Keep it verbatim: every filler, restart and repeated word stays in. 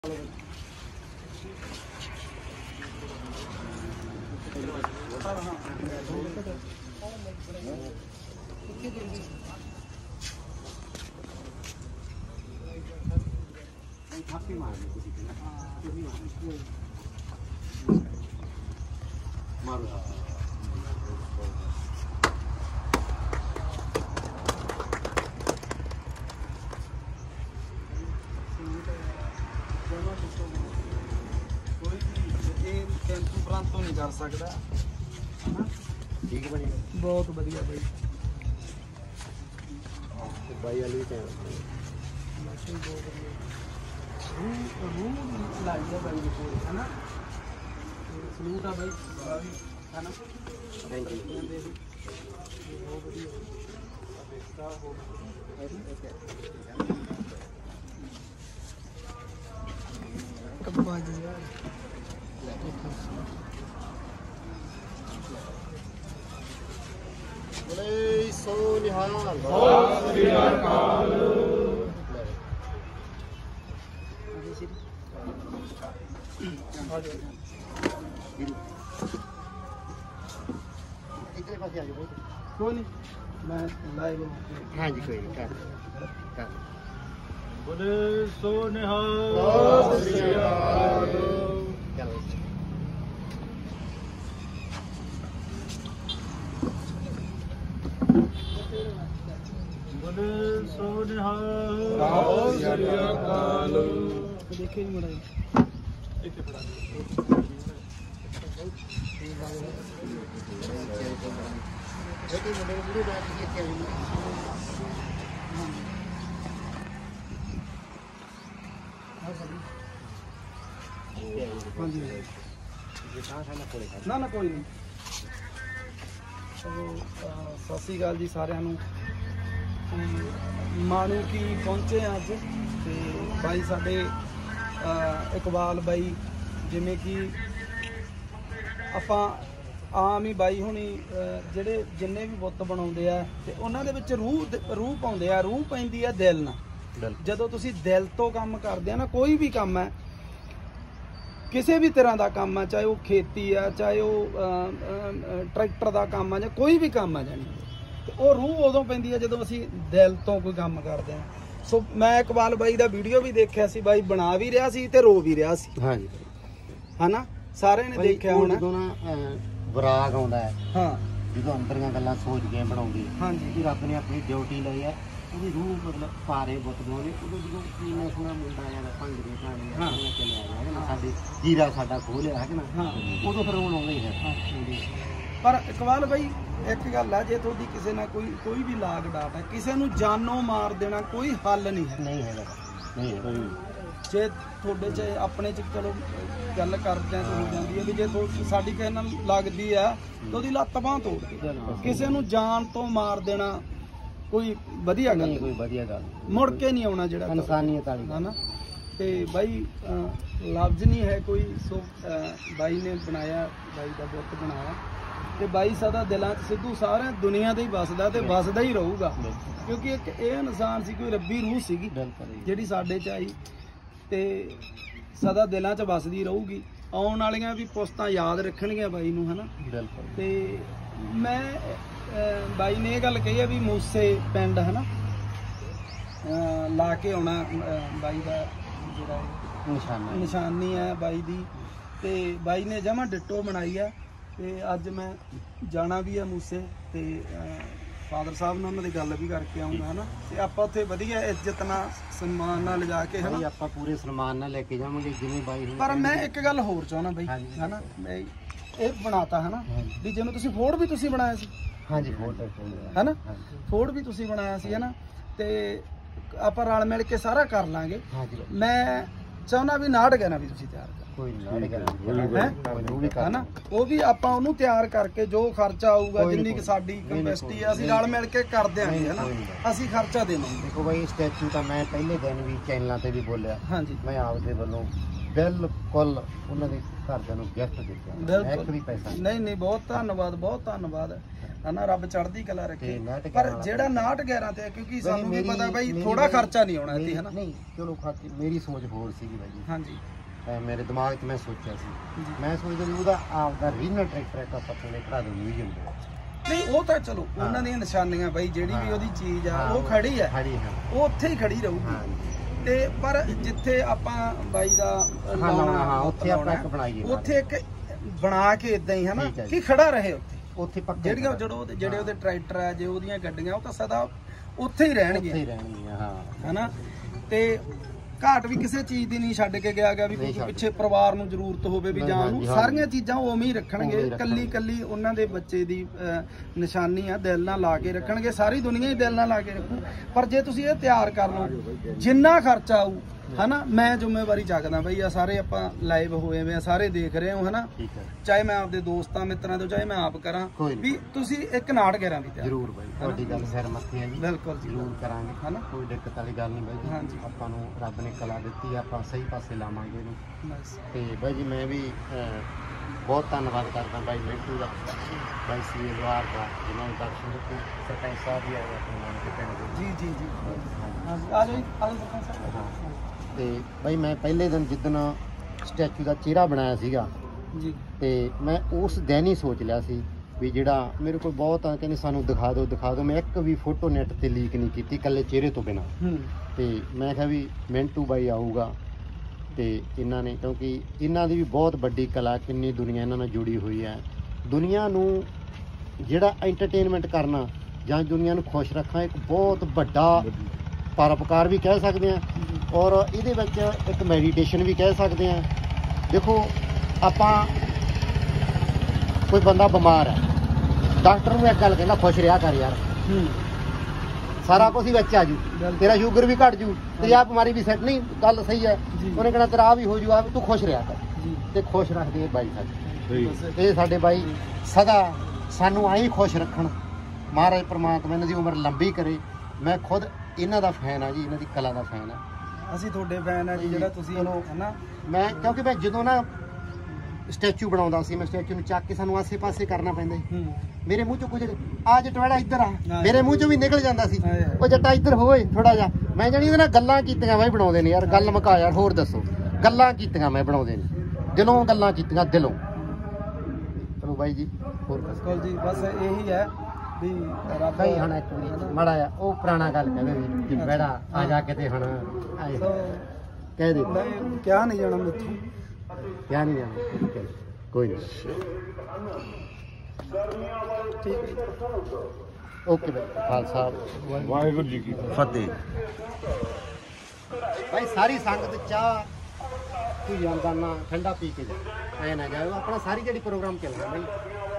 तो नहीं कर सकता ठीक है बहुत बढ़िया भाई भाई वाली रूम लाई है भाई है ना सलूट है भाई है ना थैंक यू बहुत बढ़िया बोले सो निहाल कोई नहीं मैं लाइव हाँ जी कोई नहीं बोले सो निहाल देखे नहीं बड़ा ना ना कोई नहीं सत श्री अकाल जी सारिਆਂ ਨੂੰ मानू की पहुँचे अज तो बाई साडे इकबाल बाई जिमें कि आपां आम ही बाई होनी जिहड़े जिन्ने भी बुत बनाउंदे आ ते उन्हां दे विच रूह रूह पाउंदे आ रूह पैंदी आ दिल नाल जदों तुसीं दिल तो काम करदे आ ना कोई भी काम है किसी भी तरह का काम है चाहे वो खेती है चाहे वो ट्रैक्टर का काम है या कोई भी काम है जानी वो रूह उदों पैंदी है जदों असीं दिल तो कोई काम करते हैं। सो मैं इकबाल बाई का वीडियो भी देखा सी बाई बना भी रहा सी ते रो भी रहा सी हाँ जी है ना सारे ने देखा होना ना विराग आउंदा है हाँ जो अंदर गल्लां सोच के बनाउंदी हाँ जी रब ने अपनी ड्यूटी लई है ਉਹਦੀ रूह मतलब पारे बुत बनाने उदों जो किन्ना सोहना मुंडा आया भंगड़े पाने हाँ चले आया है ना साडे जीरा साडा खो लिया है ना हाँ उदों फिर रोन आउंदा ही है पर इकबाल भाई एक गल है जे थोड़ी किसी ना कोई कोई भी लाग डाट है किसी नूं जानों मार देना कोई हल नहीं है नहीं है नहीं है जे थोड़े च अपने च चलो गल करते हैं तो हो जाती है भी जे साडी किसी नाल लगदी है तो ओहदी लत्त बांह तोड़ दे किसी नूं जान तो मार देना कोई वधिया गल कोई वधिया गल मुड़ के नहीं आउणा जिहड़ा इंसानियत वाली है ना ते बाई लफ्ज नहीं है कोई सो बाई ने बनाया बाई का बुत बनाया ते बाई सदा दिलों सिद्धू सारे दुनिया दे ही बसदा ते बसदा ही रहूगा क्योंकि एक ये इंसान सी कोई रब्बी रूह सीगी जिहड़ी साडे च आई ते सदा दिलों च बसदी रहूगी आउण वालियां भी पुस्तां याद रखणगियां बाई नूं है ना ते मैं बाई ने गल कही है भी मूसे पिंड है ना ला के आना बाई का जो निशानी है बाई दी ते बाई ने जमा डिटो बनाई है ते अज मैं जाना भी है मूसे ते फादर साहब ने उन्होंने गल भी करके आऊँगा है ना ते आपां उत्थे वधिया इज्जत नाल सम्मान नाल लिजा के है ना आपां पूरे सम्मान नाल लेके जावांगे जिवें बाई पर मैं एक गल होर चाहना बई है ना मैं ये बनाता है ना भी जिवें तुसीं फोड़ भी तुसीं बनाया सी हाँ जी फोड़ है ना फोड़ भी तुसीं बनाया सी है ना ते आपां रल मिल के सारा कर लांगे मैं चाहना भी नाड़ कहना भी तुसीं तैयार है ना वो भी आपां उहनूं तैयार करके जो खर्चा आऊगा जिन्नी कि साडी कैपेसिटी है असीं रल मिल के कर देंगे है ना असीं खर्चा देवांगे देखो भाई स्टैचू तो मैं पहले दिन भी चैनलों ते भी बोलिया हाँ जी मैं आपदे वल्लों बिल्कुल उन्होंने घरदियां नूं गिफ्ट दित्ता एक भी पैसा नहीं नहीं बहुत धन्नवाद बहुत धन्नवाद ਹਨਾ ਰੱਬ ਚੜ੍ਹਦੀ ਕਲਾ ਰੱਖੇ। ਪਰ ਜਿਹੜਾ ਨਾਟ ਗਿਆਰਾਂ ਤੇ ਕਿਉਂਕਿ ਸਾਨੂੰ ਵੀ ਪਤਾ ਬਾਈ ਥੋੜਾ ਖਰਚਾ ਨਹੀਂ ਆਉਣਾ ਇੱਥੇ ਹਨਾ। ਨਹੀਂ ਚਲੋ ਖਾਤੀ ਮੇਰੀ ਸੋਚ ਹੋਰ ਸੀਗੀ ਬਾਈ ਜੀ। ਹਾਂਜੀ ਮੇਰੇ ਦਿਮਾਗ 'ਚ ਮੈਂ ਸੋਚਿਆ ਸੀ, ਮੈਂ ਸੋਚਦਾ ਵੀ ਉਹਦਾ ਆਪਦਾ ਰੀਜਨਲ ਟਰੈਕਟਰ ਇੱਕ ਆਪਾਂ ਥੱਲੇ ਕਢਾ ਦੋ ਮਿਊਜ਼ੀਅਮ ਦੇ ਵਿੱਚ। ਨਹੀਂ ਉਹ ਤਾਂ ਚਲੋ ਉਹਨਾਂ ਦੀਆਂ ਨਿਸ਼ਾਨੀਆਂ ਬਾਈ ਜਿਹੜੀ ਵੀ ਉਹਦੀ ਚੀਜ਼ ਆ ਉਹ ਖੜੀ ਹੈ, ਉਹ ਉੱਥੇ ਹੀ ਖੜੀ ਰਹੂਗੀ। ਤੇ ਪਰ ਜਿੱਥੇ ਆਪਾਂ ਬਾਈ ਦਾ ਲਾਉਣਾ ਉੱਥੇ ਆਪਾਂ ਇੱਕ ਬਣਾਈਏ, ਉੱਥੇ ਇੱਕ ਬਣਾ ਕੇ ਇਦਾਂ ਹੀ ਹਨਾ ਕਿ ਖੜਾ ਰਹੇ ਉੱਥੇ ਉੱਥੇ ਜਿਹੜੀਆਂ ਜਿਹੜੋ ਜਿਹੜੇ ਉਹਦੇ ਟਰੈਕਟਰ ਆ ਜੇ ਉਹਦੀਆਂ ਗੱਡੀਆਂ ਉਹ ਤਾਂ ਸਦਾ ਉੱਥੇ ਹੀ ਰਹਿਣਗੀਆਂ, ਉੱਥੇ ਹੀ ਰਹਿਣਗੀਆਂ ਹਾਂ ਹਨਾ। ਤੇ ਘਾਟ ਵੀ ਕਿਸੇ ਚੀਜ਼ ਦੀ ਨਹੀਂ ਛੱਡ ਕੇ ਗਿਆ ਗਿਆ ਵੀ ਕੋਈ ਪਿੱਛੇ ਪਰਿਵਾਰ ਨੂੰ ਜ਼ਰੂਰਤ ਹੋਵੇ ਵੀ ਜਾਣ ਨੂੰ, ਸਾਰੀਆਂ ਚੀਜ਼ਾਂ ਉਹ ਉਵੇਂ ਹੀ ਰੱਖਣਗੇ। ਕੱਲੀ ਕੱਲੀ ਉਹਨਾਂ ਦੇ ਬੱਚੇ ਦੀ ਨਿਸ਼ਾਨੀ ਆ, ਦਿਲ ਨਾਲ ਲਾ ਕੇ ਰੱਖਣਗੇ, ਸਾਰੀ ਦੁਨੀਆ ਹੀ ਦਿਲ ਨਾਲ ਲਾ ਕੇ ਰੱਖੂ। ਪਰ ਜੇ ਤੁਸੀਂ ਇਹ ਤਿਆਰ ਕਰ ਲਓ ਜਿੰਨਾ ਖਰਚਾ ਆਊ ਹਨਾ, ਮੈਂ ਜ਼ਿੰਮੇਵਾਰੀ ਚੱਕਦਾ ਬਈ ਆ ਸਾਰੇ ਆਪਾਂ ਲਾਈਵ ਹੋਏ ਵੇ ਆ, ਸਾਰੇ ਦੇਖ ਰਹੇ ਹੋ ਹਨਾ, ਚਾਹੇ ਮੈਂ ਆਪਦੇ ਦੋਸਤਾਂ ਮਿੱਤਰਾਂ ਤੋਂ ਚਾਹੇ ਮੈਂ ਆਪ ਕਰਾਂ ਵੀ ਤੁਸੀਂ ਇੱਕ ਨਾਟ ਗਿਆਰਾਂ ਵੀ ਤਿਆਰ ਜ਼ਰੂਰ ਬਾਈ, ਤੁਹਾਡੀ ਗੱਲ ਸਿਰ ਮੱਥੇ ਹੈ ਜੀ, ਬਿਲਕੁਲ ਜ਼ਰੂਰ ਕਰਾਂਗੇ ਹਨਾ, ਕੋਈ ਦਿੱਕਤ ਵਾਲੀ ਗੱਲ ਨਹੀਂ ਬਾਈ ਜੀ। ਹਾਂਜੀ ਆਪਾਂ ਨੂੰ ਰੱਬ ਨੇ ਕਲਾ ਦਿੱਤੀ, ਆਪਾਂ ਸਹੀ ਪਾਸੇ ਲਾਵਾਂਗੇ ਇਹਨੂੰ। ਤੇ ਬਾਈ ਜੀ ਮੈਂ ਵੀ ਬਹੁਤ ਧੰਨਵਾਦ ਕਰਦਾ ਬਾਈ ਮਿੰਟੂ ਦਾ, ਬਾਈ ਸੀ ਜਵਾਰ ਦਾ, ਜਿਨ੍ਹਾਂ ਨੇ ਦਰਸ਼ਨ ਦਿੱਤੇ। ਸਰਪੰਚ ਸਾਹਿਬ ਵੀ ਆਏ ਆਪਣੇ ਨਾਨਕੇ ਪਿੰਡ ਦੇ। ਜੀ ਜੀ ਜੀ ਆ ਜਾਓ ਆ ਜਾਓ ਸਰਪੰਚ ਸਾਹਿਬ। ਹਾਂ ਤੇ ਬਾਈ ਮੈਂ ਪਹਿਲੇ ਦਿਨ ਜਿੱਦਣ ਸਟੈਚੂ ਦਾ ਚਿਹਰਾ ਬਣਾਇਆ ਸੀਗਾ ਜੀ, ਤੇ ਮੈਂ ਉਸ ਦਿਨ ਹੀ ਸੋਚ ਲਿਆ ਸੀ ਵੀ ਜਿਹੜਾ ਮੇਰੇ ਕੋਲ ਬਹੁਤ ਆ ਕਹਿੰਦੇ ਸਾਨੂੰ ਦਿਖਾ ਦਿਓ ਦਿਖਾ ਦਿਓ, ਮੈਂ ਇੱਕ ਵੀ ਫੋਟੋ ਨੈਟ ਤੇ ਲੀਕ ਨਹੀਂ ਕੀਤੀ ਇਕੱਲੇ ਚਿਹਰੇ ਤੋਂ ਬਿਨਾਂ। ਤੇ ਮੈਂ ਕਿਹਾ ਵੀ ਮਿੰਟੂ ਬਾਈ ਆਊਗਾ ਤੇ ਇਹਨਾਂ ਨੇ, ਕਿਉਂਕਿ ਇਹਨਾਂ ਦੀ ਵੀ ਬਹੁਤ ਵੱਡੀ ਕਲਾ, ਕਿੰਨੀ ਦੁਨੀਆ ਇਹਨਾਂ ਨਾਲ ਜੁੜੀ ਹੋਈ ਹੈ। ਦੁਨੀਆ ਨੂੰ ਜਿਹੜਾ ਐਂਟਰਟੇਨਮੈਂਟ ਕਰਨਾ ਜਾਂ ਦੁਨੀਆ ਨੂੰ ਖੁਸ਼ ਰੱਖਣਾ ਇੱਕ ਬਹੁਤ ਵੱਡਾ ਪਰਉਪਕਾਰ ਵੀ ਕਹਿ ਸਕਦੇ ਹਾਂ, ਔਰ ਇਹਦੇ ਵਿੱਚ ਇੱਕ ਮੈਡੀਟੇਸ਼ਨ ਵੀ ਕਹਿ ਸਕਦੇ ਹਾਂ। ਦੇਖੋ ਆਪਾਂ ਕੋਈ ਬੰਦਾ ਬਿਮਾਰ ਹੈ, ਡਾਕਟਰ ਨੂੰ ਇੱਕ ਗੱਲ ਕਹਿੰਦਾ ਖੁਸ਼ ਰਿਹਾ ਕਰ ਯਾਰ, ਸਾਰਾ ਕੁਝ ਹੀ ਵਿੱਚ ਆ ਜੂ, ਤੇਰਾ ਸ਼ੂਗਰ ਵੀ ਘਟ ਜੂ, ਤੇਰੀ ਆਹ ਬਿਮਾਰੀ ਵੀ ਸੈੱਟ, ਨਹੀਂ ਗੱਲ ਸਹੀ ਹੈ। ਉਹਨੇ ਕਹਿਣਾ ਤੇਰਾ ਆ ਵੀ ਹੋ ਜੂ, ਆ ਤੂੰ ਖੁਸ਼ ਰਿਹਾ ਕਰ। ਤੇ ਖੁਸ਼ ਰੱਖਦੇ ਬਾਈ ਸਾਡੇ, ਇਹ ਸਾਡੇ ਬਾਈ ਸਦਾ ਸਾਨੂੰ ਆਈ ਖੁਸ਼ ਰੱਖਣ। ਮਹਾਰਾਜ ਪ੍ਰਮਾਤਮਾ ਇਹਨਾਂ ਦੀ ਉਮਰ ਲੰਬੀ ਕਰੇ। ਮੈਂ ਖੁਦ ਇਹਨਾਂ ਦਾ ਫੈਨ ਆ ਜੀ, ਇਹਨਾਂ ਦੀ ਕਲਾ ਦਾ ਫੈਨ ਆ। ਅਸੀਂ ਤੁਹਾਡੇ ਫੈਨ ਆ ਜੀ, ਜਿਹੜਾ ਤੁਸੀਂ ਹਨਾ। ਮੈਂ ਕਿਉਂਕਿ ਮੈਂ ਜਦੋਂ ਨਾ ਸਟੈਚੂ ਬਣਾਉਂਦਾ ਸੀ, ਮੈਂ ਸਟੈਚੂ ਨੂੰ ਚੱਕ ਕੇ ਸਾਨੂੰ ਆਸੇ ਪਾਸੇ ਕਰਨਾ ਪੈਂਦਾ ਸੀ। ਮੇਰੇ ਮੂੰਹ ਚੋਂ ਕੁਝ ਆ ਜਟਵਾੜਾ ਇੱਧਰ ਆ, ਮੇਰੇ ਮੂੰਹ ਚੋਂ ਵੀ ਨਿਕਲ ਜਾਂਦਾ ਸੀ, ਉਹ ਜੱਟਾ ਇੱਧਰ ਹੋਏ ਥੋੜਾ ਜਿਹਾ। ਮੈਂ ਜਾਣੀ ਇਹਦੇ ਨਾਲ ਗੱਲਾਂ ਕੀਤੀਆਂ ਬਾਈ ਬਣਾਉਂਦੇ ਨੇ ਯਾਰ, ਗੱਲ ਮੁਕਾ ਯਾਰ, ਹੋਰ ਦੱਸੋ। ਗੱਲਾਂ ਕੀਤੀਆਂ ਮੈਂ ਬਣਾਉਂਦੇ ਨੇ, ਦਿਲੋਂ ਗੱਲਾਂ ਕੀਤੀਆਂ, ਦਿਲੋਂ। ਚਲੋ ਬਾਈ ਜੀ ਹੋਰ ਬਿਲਕੁਲ ਜੀ, ਬਸ ਇਹੀ ਹੈ ਵੀ ਰੱਬ ਭਾਈ ਹੁਣ ਇੱਕ ਵਾਰੀ ਮਾੜਾ ਜਿਹਾ ਉਹ ਪੁਰਾਣਾ ਗੱਲ ਕਹਿੰਦੇ ਵੀ ਕਿ ਬੈੜਾ ਆ ਜਾ ਕੇ ਤੇ ਹੁਣ ਆਏ ਕਹਿ ਦੇ ਨਹੀਂ ਕਿਆ ਨਹੀਂ ਜਾਣਾ ਮੈਥੋਂ, ਕਿਆ ਨਹੀਂ ਜਾਣਾ, ਕੋਈ ਨਹੀਂ, ਠੀਕ ਹੈ ਓਕੇ ਬਾਈ। ਖਾਲਸਾ ਵਾਹਿਗੁਰੂ ਜੀ ਕੀ ਫਤਿਹ। ਭਾਈ ਸਾਰੀ ਸੰਗਤ ਚਾਹ ਤੂੰ ਜਾਂਦਾ ਨਾ ਠੰਡਾ ਪੀ ਕੇ ਜਾ, ਐ ਨਾ ਜਾਓ, ਆਪਣਾ ਸਾਰੀ ਜਿਹੜੀ ਪ੍ਰੋਗਰਾਮ ਚੱਲਦਾ ਬਾਈ।